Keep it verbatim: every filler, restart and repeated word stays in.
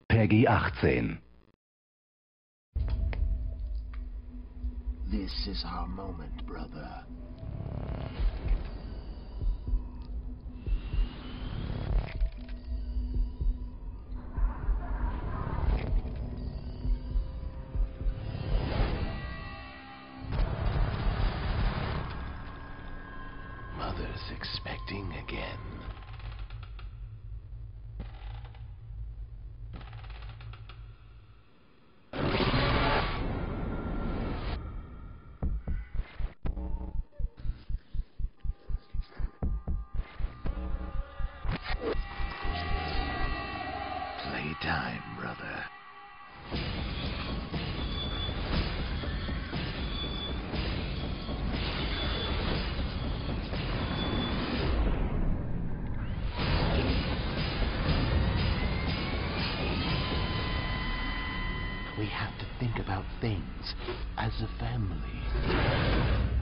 Peggy achtzehn. This is our moment, brother. Mother's expecting again. Playtime, brother. We have to think about things as a family.